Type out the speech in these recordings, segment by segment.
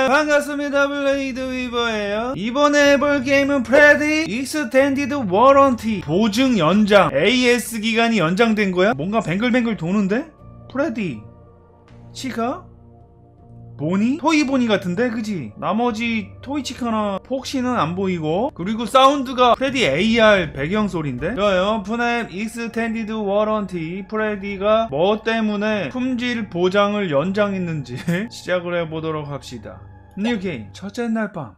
반갑습니다. 블레이드 위버예요. 이번에 해볼 게임은 프레디 익스텐디드 워런티 보증 연장. AS 기간이 연장된 거야? 뭔가 뱅글뱅글 도는데? 프레디 치카? 보니? 토이 보니 같은데? 그지? 나머지 토이 치카나 폭시는 안 보이고, 그리고 사운드가 프레디 AR 배경소리인데? 좋아요. 푸넴 익스텐디드 워런티. 프레디가 뭐 때문에 품질 보장을 연장했는지 시작을 해보도록 합시다. 뉴 게임 첫째 날 밤.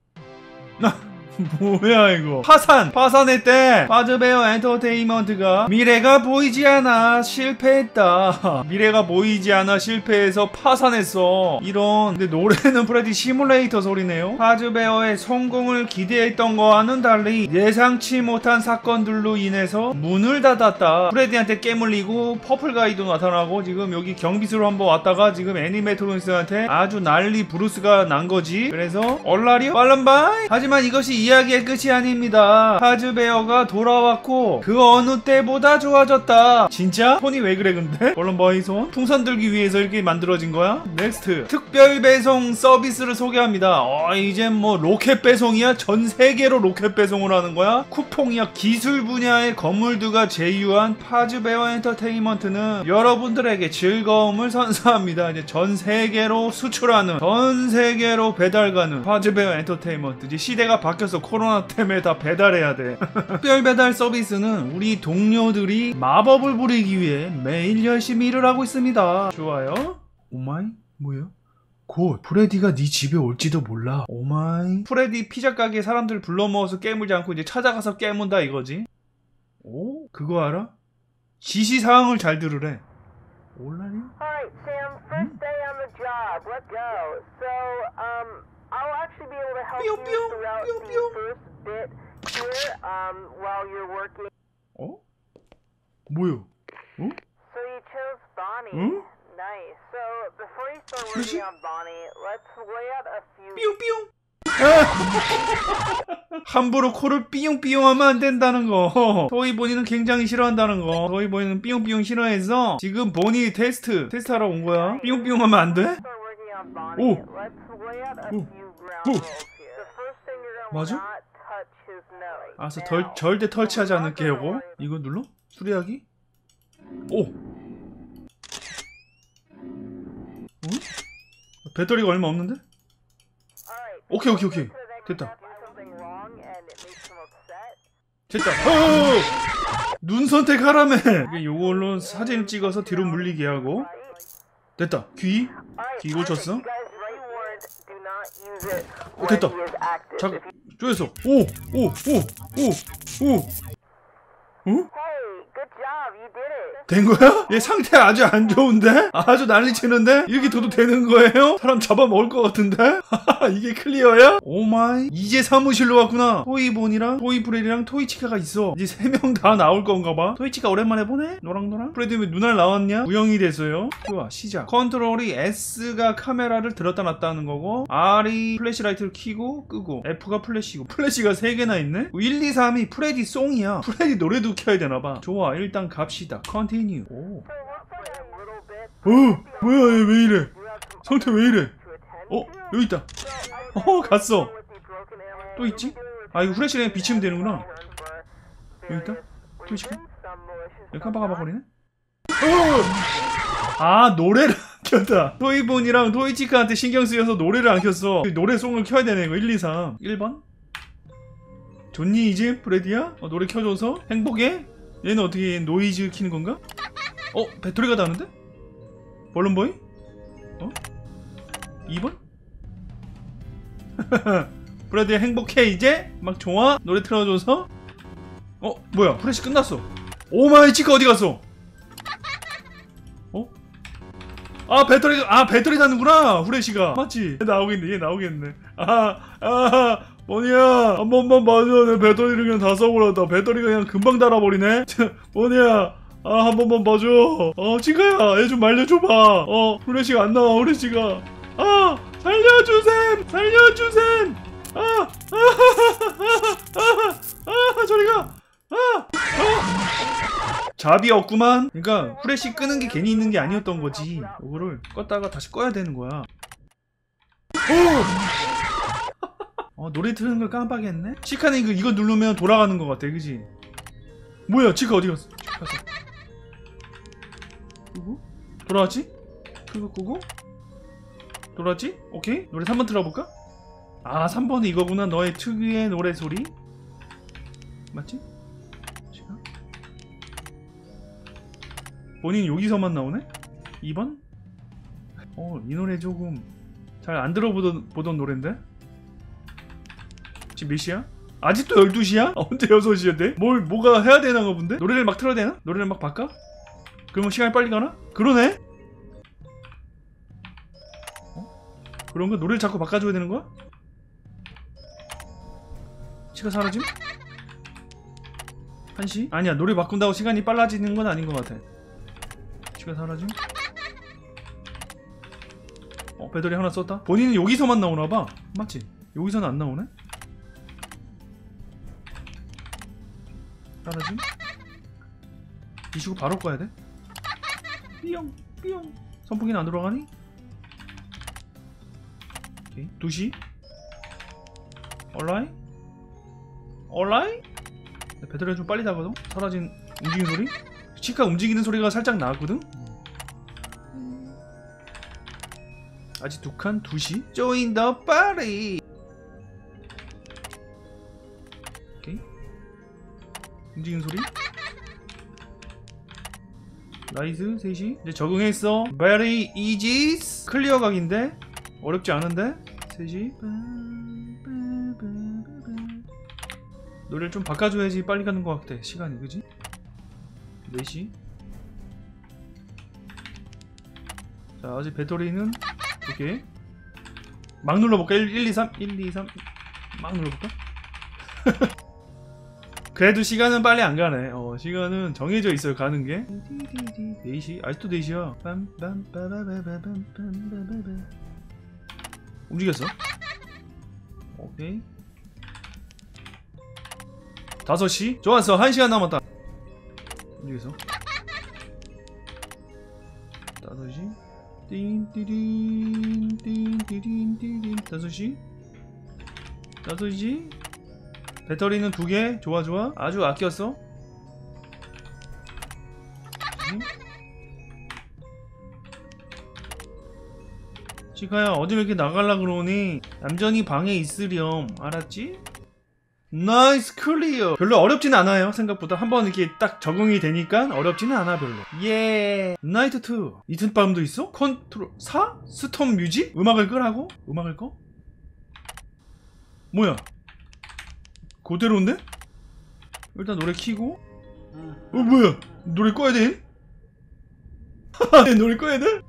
뭐야 이거. 파산했대. 파즈베어 엔터테인먼트가 미래가 보이지 않아 실패했다. 미래가 보이지 않아 실패해서 파산했어. 이런. 근데 노래는 프레디 시뮬레이터 소리네요. 파즈베어의 성공을 기대했던 거와는 달리 예상치 못한 사건들로 인해서 문을 닫았다. 프레디한테 깨물리고 퍼플가이도 나타나고, 지금 여기 경비수로 한번 왔다가 지금 애니메이트론스한테 아주 난리 브루스가 난 거지. 그래서 얼라리오 빨란바이. 하지만 이것이 이야기의 끝이 아닙니다. 파즈베어가 돌아왔고 그 어느 때보다 좋아졌다. 진짜? 손이 왜 그래 근데? 얼른바이 손? 풍선 들기 위해서 이렇게 만들어진 거야? 넥스트. 특별 배송 서비스를 소개합니다. 이젠 뭐 로켓 배송이야? 전 세계로 로켓 배송을 하는 거야? 쿠폰이야? 기술 분야의 건물주가 제휴한 파즈베어 엔터테인먼트는 여러분들에게 즐거움을 선사합니다. 이제 전 세계로 수출하는, 전 세계로 배달 가는 파즈베어 엔터테인먼트. 이제 시대가 바뀌어서 코로나 때문에 다 배달해야 돼. 특별 배달 서비스는 우리 동료들이 마법을 부리기 위해 매일 열심히 일을 하고 있습니다. 좋아요. 오마이? 뭐야? 곧 프레디가 네 집에 올지도 몰라. 오마이. 프레디 피자 가게 사람들 불러 모아서 깨물지 않고 이제 찾아가서 깨문다 이거지. 오? 그거 알아? 지시사항을 잘 들으래. 올라니? Alright, Sam, first day on the job. Let's go. So, I'll actually be able to help you throughout the first bit here, while you're working. 어? 뭐야? 어? So you chose Bonnie. 응? Nice. So, before you start working on Bonnie, let's lay out a few... 삐용삐용. 함부로 코를 삐용삐용 하면 안 된다는 거. 토이 보니는 굉장히 싫어한다는 거. 토이 보니는 삐용삐용 싫어해서 지금 보니 테스트하러 온 거야. 삐용삐용 하면 안 돼? 오! 맞아? 알았어. 절대 털치하지 않을게. 요거 이거 눌러? 수리하기? 오! 어? 배터리가 얼마 없는데? 오케이. 됐다. 눈 선택하라며. 요걸로 사진 찍어서 뒤로 물리게 하고. 됐다. 귀 고쳤어. 됐다. 잠깐 쪼였어. 오. 어? 된 거야? 얘 상태 아주 안 좋은데? 아주 난리치는데? 이렇게 둬도 되는 거예요? 사람 잡아먹을 것 같은데? 이게 클리어야? 오마이. 이제 사무실로 왔구나. 토이본이랑 토이프레디랑 토이치카가 있어. 이제 3명 다 나올 건가 봐. 토이치카 오랜만에 보네? 노랑노랑? 프레디 왜 눈알 나왔냐? 우영이 됐어요. 좋아, 시작. 컨트롤이 S가 카메라를 들었다 놨다 하는 거고, R이 플래시라이트를 켜고 끄고, F가 플래시고, 플래시가 3개나 있네? 1, 2, 3이 프레디 송이야. 프레디 노래도 켜야 되나봐. 좋아, 일단 갑시다. 컨티뉴. 오. 뭐야, 얘 왜 이래? 상태 왜 이래? 여기 있다. 갔어. 또 있지? 이거 후레쉬랑 비치면 되는구나. 여기 있다. 토이치카. 여기 깜빡깜빡거리네. 노래를 안 켰다. 토이본이랑 토이치카한테 신경 쓰여서 노래를 안 켰어. 노래송을 켜야 되네. 이거 1, 2, 3. 1번. 좋니 이제 프레디야? 노래 켜줘서 행복해? 얘는 어떻게 노이즈 키는 건가? 배터리가 닿는데? 벌룬보이? 2번? 프레디 행복해 이제? 막 좋아? 노래 틀어줘서? 뭐야 프레시 끝났어. 오마이 치카 어디 갔어? 배터리 닿는구나 후레시가. 맞지? 얘 나오겠네. 뭐냐 한 번만 봐줘. 내 배터리를 그냥 다 써버렸다. 배터리가 그냥 금방 닳아버리네. 뭐냐 한 번만 봐줘. 치카야 얘 좀 말려줘봐. 후레시가 안 나와. 후레시가 살려주셈. 저리가. 잡이 없구만. 그러니까 후레쉬 끄는 게 괜히 있는 게 아니었던 거지. 이거를 껐다가 다시 꺼야 되는 거야. 오! 노래 트는 걸 깜빡했네? 치카는 이거 누르면 돌아가는 것 같아, 그지? 뭐야, 치카 어디 갔어? 치카 갔어. 끄고? 돌아왔지? 끄고? 돌아왔지? 오케이? 노래 3번 틀어볼까? 아, 3번이 이거구나. 너의 특유의 노래 소리. 맞지? 치카? 본인 여기서만 나오네? 2번? 이 노래 조금 잘 안 들어보던 노랜데? 지금 몇 시야? 아직도 12시야? 언제 6시인데? 뭐가 해야 되나 본데? 노래를 막 틀어야 되나? 노래를 막 바꿔? 그러면 시간이 빨리 가나? 그러네? 그런가? 노래를 자꾸 바꿔줘야 되는 거야? 시간 사라짐? 1시? 아니야, 노래 바꾼다고 시간이 빨라지는 건 아닌 것 같아. 시간 사라짐? 배터리 하나 썼다? 본인은 여기서만 나오나봐. 맞지? 여기서는 안 나오네? 사라짐? 이시고 바로 꺼야 돼? 삐용 선풍기는 안 돌아가니? 오케이. 2시? 얼라이? 배터리가 좀 빨리 나거든? 사라진 움직이는 소리? 치카 움직이는 소리가 살짝 나거든? 아직 2칸? 2시? Join the party! 오케이. 움직이는 소리? 나이스 3시. 이제 적응했어. Very easy. 클리어 각인데? 어렵지 않은데? 3시. 노래를 좀 바꿔줘야지 빨리 가는 것 같아. 시간이, 그지? 4시. 자, 아직 배터리는 오케이. 막 눌러볼까? 1, 2, 3 막 눌러볼까? 그래도 시간은 빨리 안 가네. 시간은 정해져 있어요, 가는 게. 4시? 아직도 4시야. 움직였어? 오케이. 5시? 좋았어. 1시간 남았다. 움직였어. 5시? 띵띠린 5시? 배터리는 2개. 좋아. 아주 아꼈어. 치카야, 어디 이렇게 나갈라 그러니? 얌전히 방에 있으렴. 알았지? 나이스 클리어. 별로 어렵진 않아요. 생각보다 한번 이렇게 딱 적응이 되니까 어렵지는 않아 별로. 예. 나이트 2 이틀 밤도 있어? 컨트롤 4? 스톰 뮤직? 음악을 끄라고? 음악을 꺼? 뭐야? 그대로인데? 일단 노래 키고. 뭐야? 노래 꺼야 돼? 노래 꺼야 돼?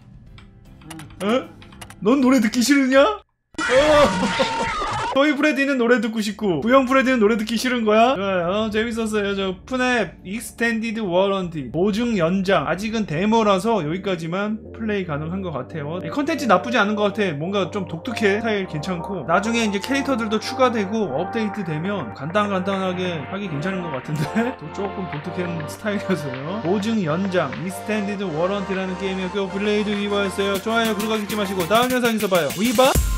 넌 노래 듣기 싫으냐? 토이 프레디는 노래 듣고 싶고 구형 프레디는 노래 듣기 싫은 거야? 그래, 재밌었어요. 저 푸넵 익스텐디드 워런티 보증 연장. 아직은 데모라서 여기까지만 플레이 가능한 것 같아요. 컨텐츠 나쁘지 않은 것 같아. 뭔가 좀 독특해. 스타일 괜찮고 나중에 이제 캐릭터들도 추가되고 업데이트 되면 간단하게 하기 괜찮은 것 같은데 또 조금 독특한 스타일이어서요. 보증 연장 익스텐디드 워런티라는 게임이었고요. 블레이드 위버였어요. 좋아요, 구독하기 잊지 마시고 다음 영상에서 봐요. 위바.